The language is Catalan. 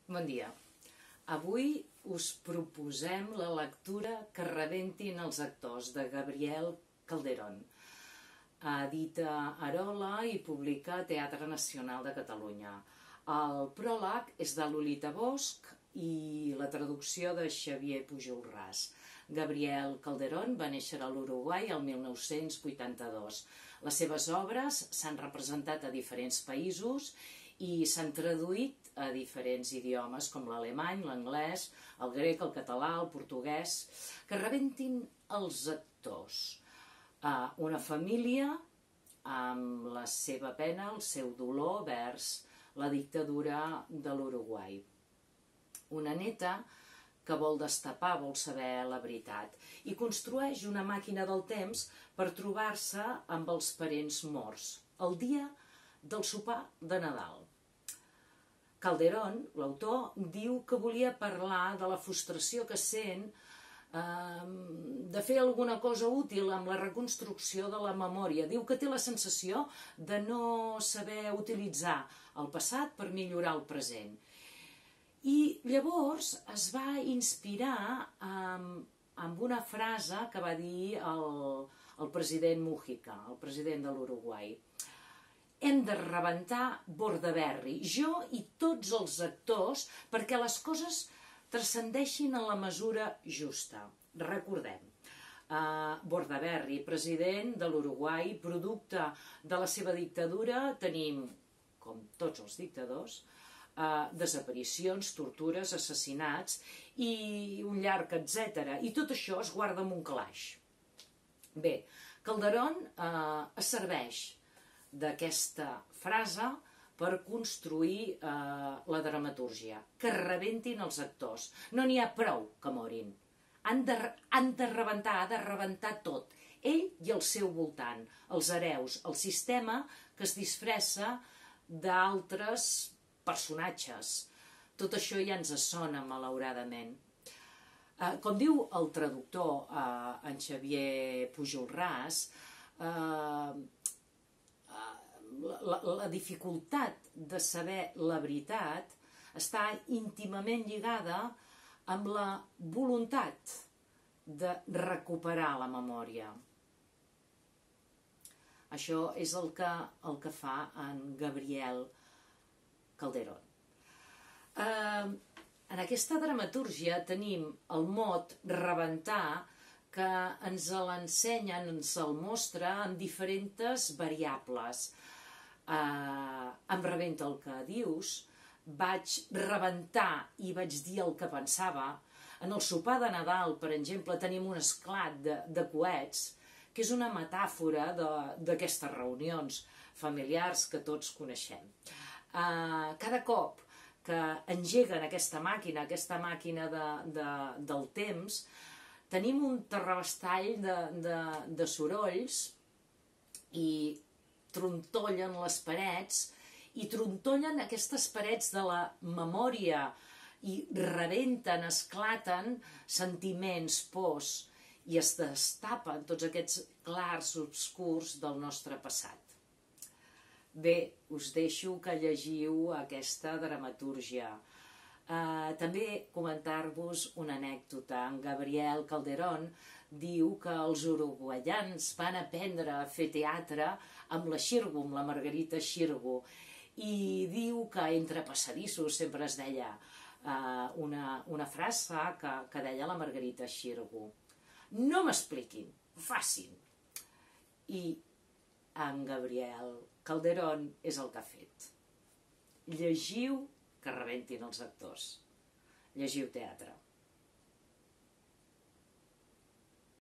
Bon dia. Avui us proposem la lectura Que rebentin els actors, de Gabriel Calderón. Edita Arola i publica Teatre Nacional de Catalunya. El pròleg és de Lolita Bosch i la traducció de Xavier Pujolràs. Gabriel Calderón va néixer a l'Uruguai el 1982. Les seves obres s'han representat a diferents països i s'han traduït a diferents idiomes com l'alemany, l'anglès, el grec, el català, el portuguès. Que rebentin els actors. Una família amb la seva pena, el seu dolor vers la dictadura de l'Uruguai. Una neta que vol destapar, vol saber la veritat, i construeix una màquina del temps per trobar-se amb els parents morts, el dia del sopar de Nadal. Calderón, l'autor, diu que volia parlar de la frustració que sent de fer alguna cosa útil amb la reconstrucció de la memòria. Diu que té la sensació de no saber utilitzar el passat per millorar el present. I llavors es va inspirar amb una frase que va dir el president Mújica, el president de l'Uruguai. Hem de rebentar Bordaberry, jo i tots els actors, perquè les coses transcendeixin en la mesura justa. Recordem, Bordaberry, president de l'Uruguai, producte de la seva dictadura, tenim, com tots els dictadors, desaparicions, tortures, assassinats i un llarg etcètera. I tot això es guarda en un calaix. Bé, Calderón es serveix d'aquesta frase per construir la dramatúrgia. Que rebentin els actors. No n'hi ha prou que morin. Han de rebentar, ha de rebentar tot. Ell i el seu voltant, els hereus, el sistema que es disfressa d'altres personatges. Tot això ja ens sona, malauradament. Com diu el traductor, en Xavier Pujolràs, la dificultat de saber la veritat està íntimament lligada amb la voluntat de recuperar la memòria. Això és el que fa en Gabriel Calderón. En aquesta dramatúrgia tenim el mot rebentar, que ens l'ensenya, ens el mostra en diferents variables. Em rebenta el que dius, vaig rebentar i vaig dir el que pensava. En el sopar de Nadal, per exemple, tenim un esclat de coets, que és una metàfora d'aquestes reunions familiars que tots coneixem. Cada cop que engeguen aquesta màquina del temps, tenim un terrabastall de sorolls i trontollen les parets i trontollen aquestes parets de la memòria i rebenten, esclaten sentiments, pors, i es destapen tots aquests clars obscurs del nostre passat. Bé, us deixo que llegiu aquesta dramatúrgia. També comentar-vos una anècdota. En Gabriel Calderón diu que els uruguaians van aprendre a fer teatre amb la Xirgu, amb la Margarita Xirgu, i diu que entre passadissos sempre es deia una frase que deia la Margarita Xirgu: no m'expliquin, facin. I en Gabriel Calderón és el que ha fet. Llegiu Que rebentin els actors. Llegiu teatre.